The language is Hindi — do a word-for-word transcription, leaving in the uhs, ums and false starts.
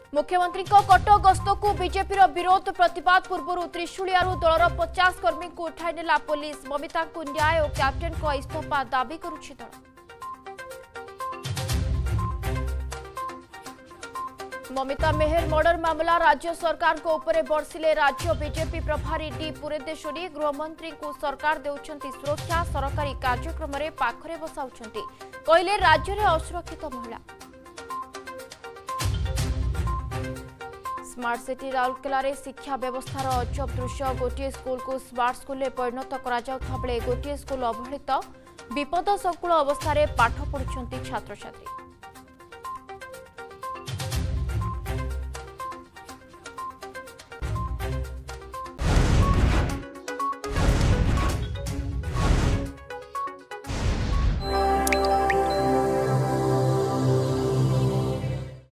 मुख्यमंत्री कटक गस्त को बीजेपी विरोध प्रतिवाद पूर्व त्रिशूलियारू दलर पचास कर्मी को उठाई नेला पुलिस। ममिता को न्याय और कैप्टेन को इस्तीफा दाबी करुछि दल। ममिता मेहर मर्डर मामला राज्य सरकार को ऊपर बरसिले राज्य बीजेपी प्रभारी डी पुरेदेश्वरी। गृहमंत्री को सरकार देउछंती सुरक्षा, सरकारी कार्यक्रम रे पाखरे बसाउछंती कहले राज्य रे असुरक्षित महिला। स्मार्ट सिटी राउरकेला रे शिक्षा व्यवस्थार अजब दृश्य। गोटे स्कूल को स्मार्ट स्कूल में परिणत करा जाउथा बेले गोटे स्कूल अवहेलित। विपद संकुल अवस्था पाठ पढ़ुछंती छात्र छात्री।